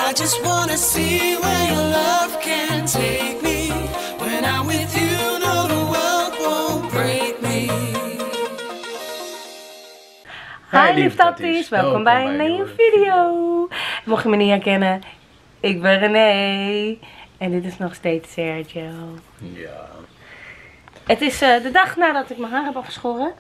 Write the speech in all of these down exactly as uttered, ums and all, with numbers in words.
I just wanna see where your love can take me. When I'm with you, no, the world won't break me. Hi lieftatties, welkom bij een nieuwe video. Mocht je me niet herkennen, ik ben René. En dit is nog steeds Sergio. Ja. Het is uh, de dag nadat ik mijn haar heb afgeschoren.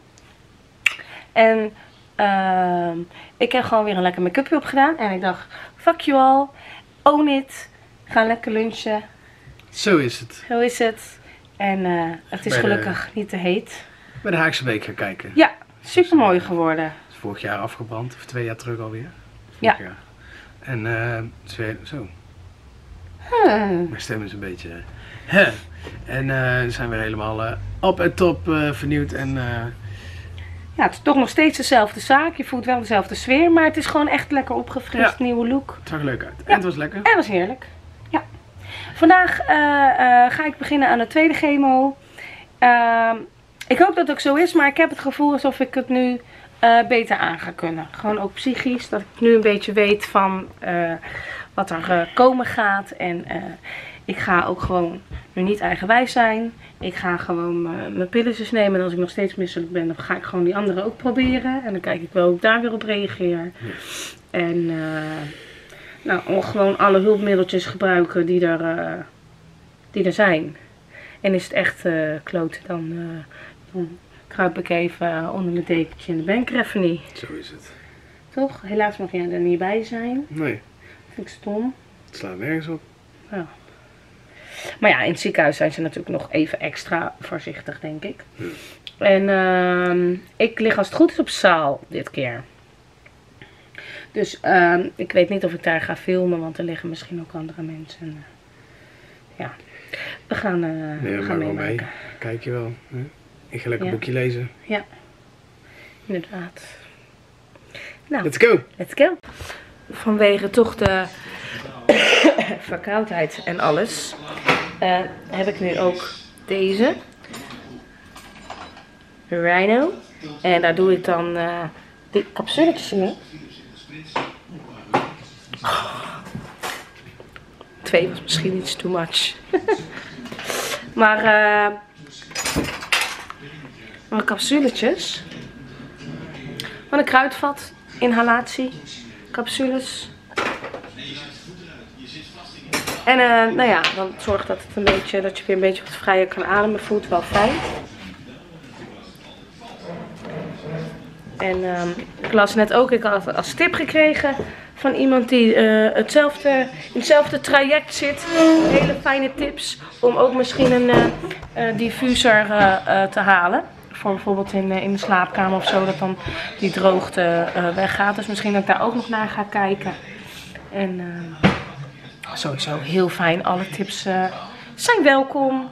En uh, ik heb gewoon weer een lekker make-upje opgedaan. En ik dacht, fuck you all, own it. Ga lekker lunchen. Zo is het. Zo is het. En uh, het is Bij gelukkig de, niet te heet. Bij de Haagse Week gaan kijken. Ja, super mooi geworden. Vorig jaar afgebrand, of twee jaar terug alweer. Ja. Jaar. En uh, twee, zo. Huh. Mijn stem is een beetje... Huh. En uh, zijn we helemaal uh, op en top uh, vernieuwd. En, uh... ja, het is toch nog steeds dezelfde zaak. Je voelt wel dezelfde sfeer. Maar het is gewoon echt lekker opgefrist. Ja. Nieuwe look. Het zag er leuk uit. Ja. En het was lekker. En het was heerlijk. Ja. Vandaag uh, uh, ga ik beginnen aan de tweede chemo. Uh, ik hoop dat het ook zo is. Maar ik heb het gevoel alsof ik het nu uh, beter aan ga kunnen. Gewoon ook psychisch. Dat ik nu een beetje weet van uh, wat er uh, komen gaat. En uh, ik ga ook gewoon nu niet eigenwijs zijn. Ik ga gewoon uh, mijn pilletjes nemen. En als ik nog steeds misselijk ben, dan ga ik gewoon die andere ook proberen. En dan kijk ik wel hoe ik daar weer op reageer. Ja. En uh, nou, gewoon alle hulpmiddeltjes gebruiken die er, uh, die er zijn. En is het echt uh, kloten, dan, uh, dan kruip ik even onder mijn dekentje en dan ben ik er even niet. Zo is het. Toch? Helaas mag jij er niet bij zijn. Nee. Dat vind ik stom. Het slaat nergens op. Ja. Maar ja, in het ziekenhuis zijn ze natuurlijk nog even extra voorzichtig, denk ik. Ja. En uh, ik lig als het goed is op zaal dit keer. Dus uh, ik weet niet of ik daar ga filmen, want er liggen misschien ook andere mensen. Uh, ja, we gaan, uh, nee, we gaan meemaken. Mee. Kijk je wel. Hè? Ik ga lekker ja. een boekje lezen. Ja, inderdaad. Nou, let's go! Let's go! Vanwege toch de verkoudheid en alles, uh, heb ik nu ook deze Rhino. En daar doe ik dan uh, die capsuletjes in. Oh. Twee was misschien iets too much. Maar uh, mijn capsuletjes van een kruidvat, inhalatie, capsules. En uh, nou ja, dan zorgt dat het een beetje, dat je weer een beetje wat vrijer kan ademen. Voelt wel fijn. En um, ik las net ook, ik had als tip gekregen van iemand die uh, hetzelfde, in hetzelfde traject zit. Hele fijne tips om ook misschien een uh, uh, diffuser uh, uh, te halen. Voor bijvoorbeeld in, uh, in de slaapkamer of zo, dat dan die droogte uh, weggaat. Dus misschien dat ik daar ook nog naar ga kijken. En uh, sowieso heel fijn, alle tips uh, zijn welkom.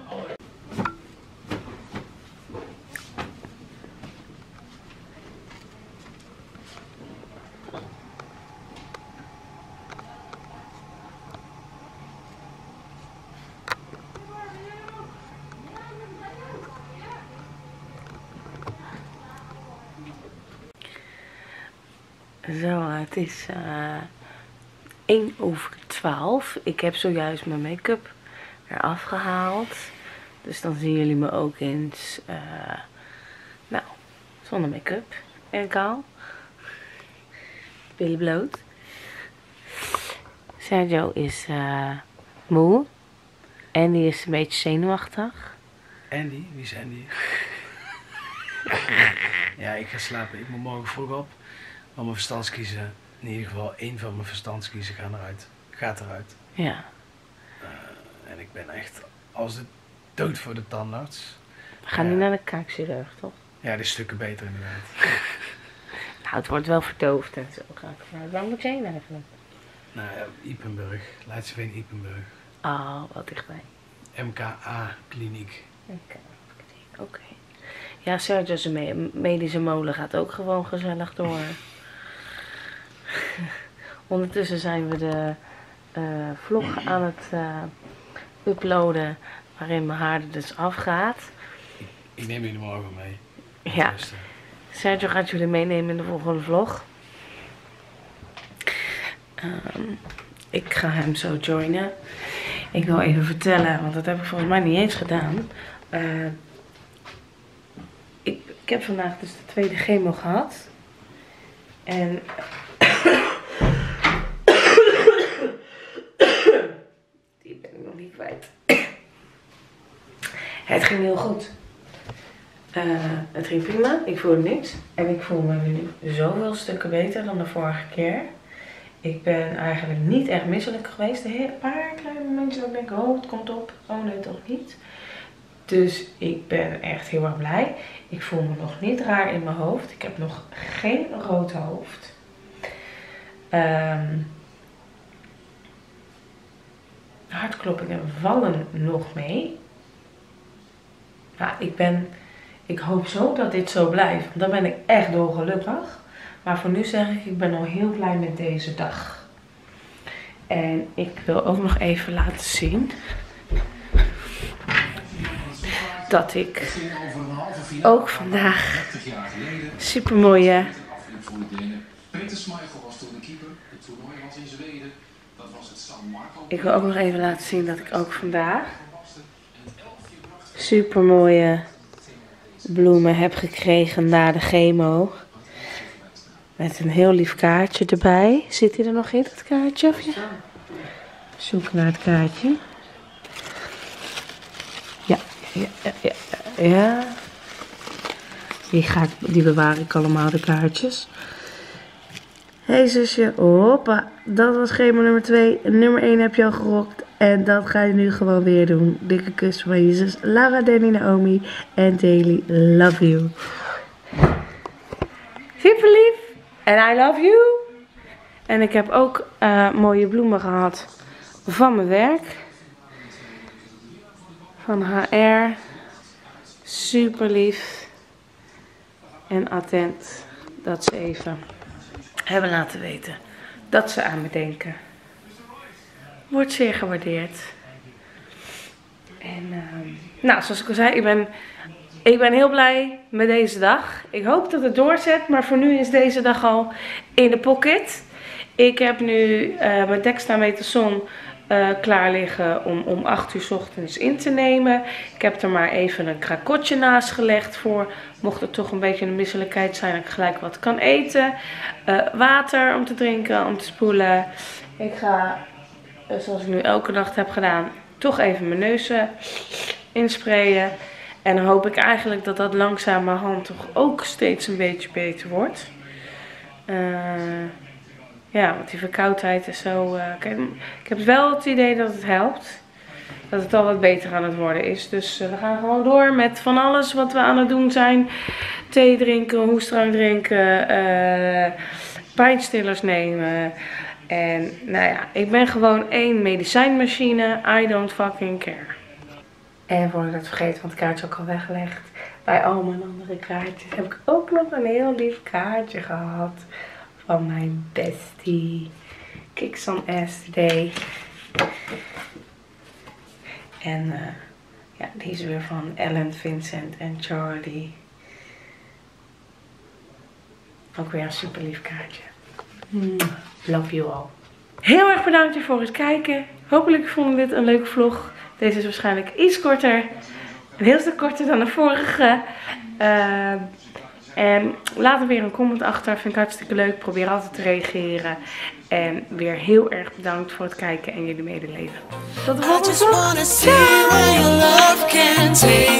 Zo, het is uh, één over twaalf. Ik heb zojuist mijn make-up eraf gehaald. Dus dan zien jullie me ook eens, uh, nou, zonder make-up en kaal. Billen bloot. Sergio is uh, moe. Andy is een beetje zenuwachtig. Andy? Wie is Andy? Ja, ik ga slapen. Ik moet morgen vroeg op. Maar mijn verstandskiezen, in ieder geval één van mijn verstandskiezen gaan eruit. Gaat eruit. Ja. Uh, en ik ben echt als de dood voor de tandarts. We gaan uh, nu naar de kaakchirurg, toch? Ja, die stukken beter inderdaad. Nou, het wordt wel verdoofd en zo. Ga ik maar. Waar moet je heen eigenlijk? Nou ja, Ypenburg. Leidseveen Ypenburg. Ah, oh, wat dichtbij. M K A kliniek. M K A kliniek, oké. Okay. Ja, Sergio's me medische molen gaat ook gewoon gezellig door. Ondertussen zijn we de uh, vlog aan het uh, uploaden waarin mijn haar er dus afgaat. Ik, ik neem jullie morgen mee. Ja, Sergio gaat jullie meenemen in de volgende vlog. Um, ik ga hem zo joinen. Ik wil even vertellen, want dat heb ik volgens mij niet eens gedaan. Uh, ik, ik heb vandaag dus de tweede chemo gehad. En die ben ik nog niet kwijt. Het ging heel goed. Uh, het ging prima. Ik voelde niks. En ik voel me nu zoveel stukken beter dan de vorige keer. Ik ben eigenlijk niet echt misselijk geweest. Een paar kleine momentjes dat ik denk, oh het komt op. Oh nee, toch niet. Dus ik ben echt heel erg blij. Ik voel me nog niet raar in mijn hoofd. Ik heb nog geen rood hoofd. Um, hartkloppingen vallen nog mee. Ja, ik ben... Ik hoop zo dat dit zo blijft. Want dan ben ik echt dolgelukkig. Maar voor nu zeg ik, ik ben al heel blij met deze dag. En ik wil ook nog even laten zien dat ik ook vandaag super mooie. Ik wil ook nog even laten zien dat ik ook vandaag super mooie bloemen heb gekregen na de chemo. Met een heel lief kaartje erbij. Zit hij er nog in, het kaartje? Of ja? Zoek naar het kaartje. Ja, ja, ja, ja. ja. Die, ga ik, die bewaar ik allemaal, de kaartjes. Hé hey, zusje, hoppa. Dat was chemo nummer twee. Nummer één heb je al gerokt. En dat ga je nu gewoon weer doen. Dikke kus van je zus Laura, Danny, Naomi en Daily. Love you. Super lief. En I love you. En ik heb ook uh, mooie bloemen gehad van mijn werk. Van H R. Super lief. En attent dat ze even hebben laten weten dat ze aan me denken. Wordt zeer gewaardeerd. En uh, nou, zoals ik al zei, ik ben, ik ben heel blij met deze dag. Ik hoop dat het doorzet, maar voor nu is deze dag al in de pocket. Ik heb nu uh, mijn dextamethason uh, klaar liggen om om acht uur 's ochtends in te nemen. Ik heb er maar even een krakotje naast gelegd voor, mocht er toch een beetje een misselijkheid zijn, dat ik gelijk wat kan eten. Uh, water om te drinken, om te spoelen. Ik ga, uh, zoals ik nu elke nacht heb gedaan, toch even mijn neus uh, insprayen. En dan hoop ik eigenlijk dat dat langzamerhand toch ook steeds een beetje beter wordt. Uh, ja, want die verkoudheid is zo... Uh, kijk, ik heb wel het idee dat het helpt. Dat het al wat beter aan het worden is. Dus uh, we gaan gewoon door met van alles wat we aan het doen zijn. Thee drinken, hoestdrank drinken, uh, pijnstillers nemen. En nou ja, ik ben gewoon één medicijnmachine. I don't fucking care. En voor ik het vergeet, want het kaartje is ook al weggelegd. Bij al mijn andere kaartjes heb ik ook nog een heel lief kaartje gehad. Van mijn bestie. Kick some ass today. En uh, ja, die is weer van Ellen, Vincent en Charlie. Ook weer een super lief kaartje. Mm, love you all. Heel erg bedankt voor het kijken. Hopelijk vonden jullie dit een leuke vlog. Deze is waarschijnlijk iets korter. Een heel stuk korter dan de vorige. Uh, en laat er weer een comment achter. Vind ik hartstikke leuk. Probeer altijd te reageren. En weer heel erg bedankt voor het kijken en jullie medeleven. Tot de volgende vlog.